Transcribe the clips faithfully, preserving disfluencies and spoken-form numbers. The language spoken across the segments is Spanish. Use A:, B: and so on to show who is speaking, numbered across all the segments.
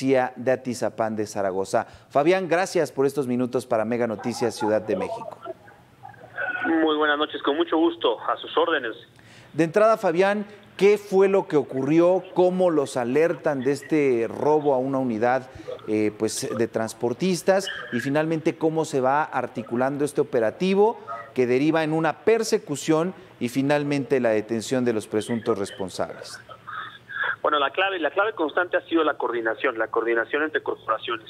A: policía de Atizapán de Zaragoza. Fabián, gracias por estos minutos para Mega Noticias Ciudad de México.
B: Muy buenas noches, con mucho gusto, a sus órdenes.
A: De entrada, Fabián, ¿qué fue lo que ocurrió? ¿Cómo los alertan de este robo a una unidad eh, pues, de transportistas? Y finalmente, ¿cómo se va articulando este operativo que deriva en una persecución y finalmente la detención de los presuntos responsables?
B: Bueno, la clave, la clave constante ha sido la coordinación, la coordinación entre corporaciones.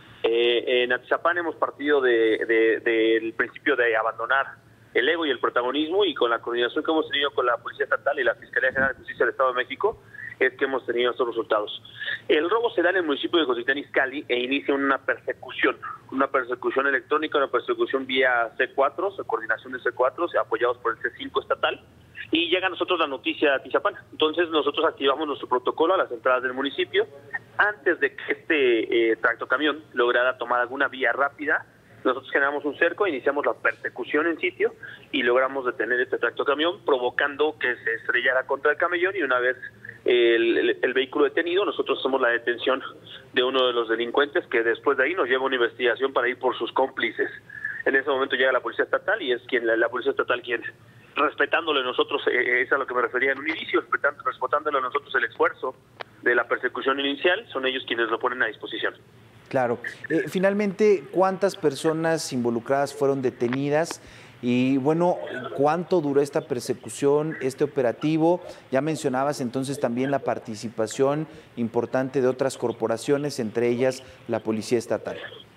B: Eh, en Atizapán hemos partido de, de, del principio de abandonar el ego y el protagonismo, y con la coordinación que hemos tenido con la Policía Estatal y la Fiscalía General de Justicia del Estado de México es que hemos tenido estos resultados. El robo se da en el municipio de Cotitlán Izcalli e inicia una persecución, una persecución electrónica, una persecución vía C cuatro, coordinación de C cuatro, apoyados por el C cinco estatal, y llega a nosotros la noticia de Atizapán. Entonces nosotros activamos nuestro protocolo a las entradas del municipio antes de que este eh, tractocamión lograra tomar alguna vía rápida. Nosotros generamos un cerco, iniciamos la persecución en sitio y logramos detener este tractocamión, provocando que se estrellara contra el camellón, y una vez el, el, el vehículo detenido, nosotros hacemos la detención de uno de los delincuentes, que después de ahí nos lleva a una investigación para ir por sus cómplices. En ese momento llega la Policía Estatal y es quien la, la Policía Estatal quien, respetándole nosotros, eh, es a lo que me refería en un inicio, respetando, respetándole a nosotros el esfuerzo de la persecución inicial, son ellos quienes lo ponen a disposición.
A: Claro. Eh, finalmente, ¿cuántas personas involucradas fueron detenidas? Y bueno, ¿cuánto duró esta persecución, este operativo? Ya mencionabas entonces también la participación importante de otras corporaciones, entre ellas la Policía Estatal.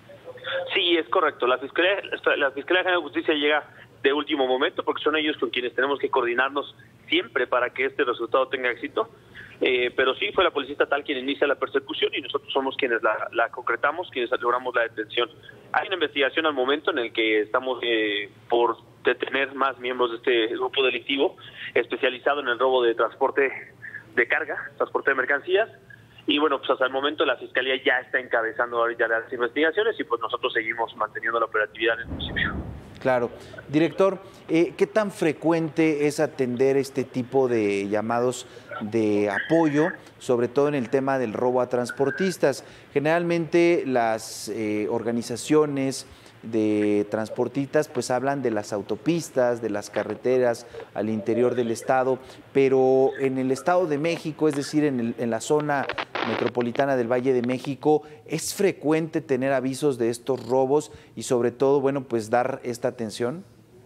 B: Sí, es correcto. La Fiscalía, la Fiscalía General de Justicia llega de último momento, porque son ellos con quienes tenemos que coordinarnos siempre para que este resultado tenga éxito. Eh, pero sí, fue la Policía Estatal quien inicia la persecución y nosotros somos quienes la, la concretamos, quienes logramos la detención. Hay una investigación al momento en el que estamos eh, por detener más miembros de este grupo delictivo especializado en el robo de transporte de carga, transporte de mercancías. Y bueno, pues hasta el momento la Fiscalía ya está encabezando ahorita las investigaciones y pues nosotros seguimos manteniendo la operatividad en el municipio.
A: Claro. Director, eh, ¿qué tan frecuente es atender este tipo de llamados de apoyo, sobre todo en el tema del robo a transportistas? Generalmente las eh, organizaciones de transportistas pues hablan de las autopistas, de las carreteras al interior del estado, pero en el Estado de México, es decir, en, el, en la zona metropolitana del Valle de México, ¿es frecuente tener avisos de estos robos y sobre todo, bueno, pues dar esta atención?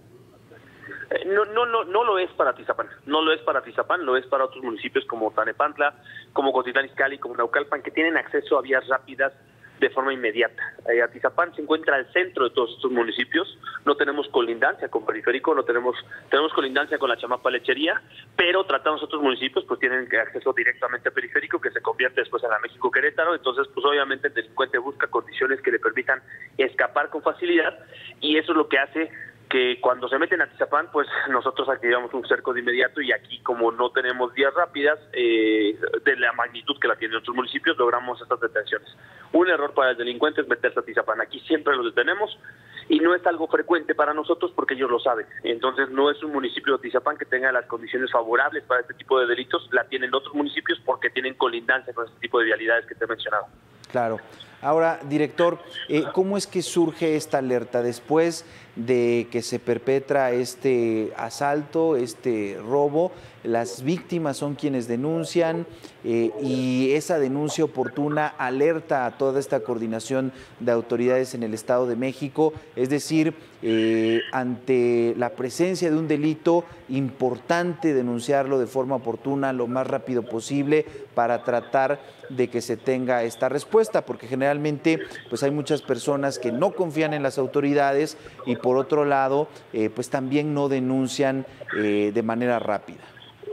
B: No, no, no, no lo es para Atizapán, no lo es para Atizapán, lo es para otros municipios como Tlalnepantla, como Cotitlán Izcalli, como Naucalpan, que tienen acceso a vías rápidas de forma inmediata. Eh, Atizapán se encuentra al centro de todos estos municipios, no tenemos colindancia con Periférico, no tenemos tenemos colindancia con la Chamapa Lechería, pero tratamos otros municipios, pues tienen acceso directamente a Periférico, que se convierte después en la México Querétaro. Entonces pues obviamente el delincuente busca condiciones que le permitan escapar con facilidad, y eso es lo que hace que cuando se meten a Atizapán, pues nosotros activamos un cerco de inmediato, y aquí como no tenemos vías rápidas eh, de la magnitud que la tienen otros municipios, logramos estas detenciones. Un error para el delincuente es meterse a Atizapán. Aquí siempre los detenemos y no es algo frecuente para nosotros porque ellos lo saben. Entonces no es un municipio de Atizapán que tenga las condiciones favorables para este tipo de delitos, la tienen otros municipios porque tienen colindancia con este tipo de vialidades que te he mencionado.
A: Claro. Ahora, director, eh, ¿cómo es que surge esta alerta después de que se perpetra este asalto, este robo? Las víctimas son quienes denuncian eh, y esa denuncia oportuna alerta a toda esta coordinación de autoridades en el Estado de México, es decir, eh, ante la presencia de un delito, importante denunciarlo de forma oportuna lo más rápido posible para tratar de que se tenga esta respuesta, porque generalmente pues hay muchas personas que no confían en las autoridades y por otro lado eh, pues también no denuncian eh, de manera rápida.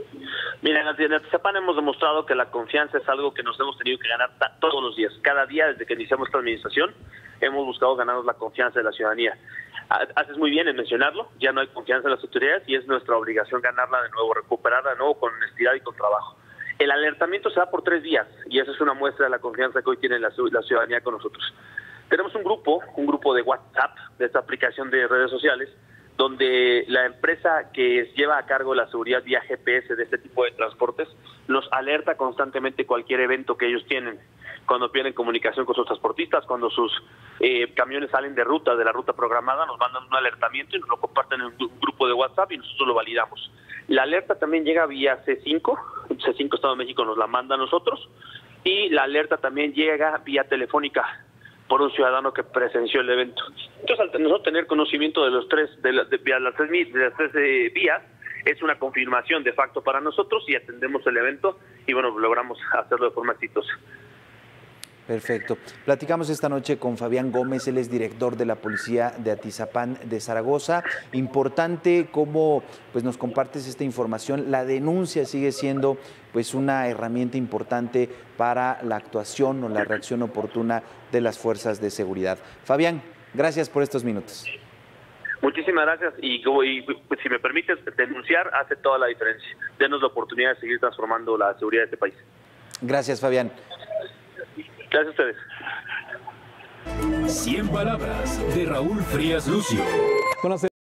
B: Mira, en Atizapán hemos demostrado que la confianza es algo que nos hemos tenido que ganar todos los días. Cada día desde que iniciamos esta administración hemos buscado ganarnos la confianza de la ciudadanía. Haces muy bien en mencionarlo, ya no hay confianza en las autoridades y es nuestra obligación ganarla de nuevo, recuperarla de nuevo con honestidad y con trabajo. El alertamiento se da por tres días y esa es una muestra de la confianza que hoy tiene la, la ciudadanía con nosotros. Tenemos un grupo, un grupo de WhatsApp, de esta aplicación de redes sociales, donde la empresa que lleva a cargo la seguridad vía G P S de este tipo de transportes nos alerta constantemente cualquier evento que ellos tienen. cuando pierden comunicación con sus transportistas, cuando sus eh, camiones salen de ruta, de la ruta programada, nos mandan un alertamiento y nos lo comparten en un grupo de WhatsApp y nosotros lo validamos. La alerta también llega vía C cinco, C cinco Estado de México nos la manda a nosotros, y la alerta también llega vía telefónica por un ciudadano que presenció el evento. Entonces, al nosotros tener conocimiento de los tres, de, la, de, de las tres, de las tres eh, vías, es una confirmación de facto para nosotros y atendemos el evento y bueno, logramos hacerlo de forma exitosa.
A: Perfecto. Platicamos esta noche con Fabián Gómez, él es director de la Policía de Atizapán de Zaragoza. Importante cómo pues, nos compartes esta información. La denuncia sigue siendo pues, una herramienta importante para la actuación o la reacción oportuna de las fuerzas de seguridad. Fabián, gracias por estos minutos.
B: Muchísimas gracias y, y pues, si me permites, denunciar hace toda la diferencia. Denos la oportunidad de seguir transformando la seguridad de este país.
A: Gracias, Fabián.
B: Gracias a ustedes.
C: cien palabras de Raúl Frías Lucio.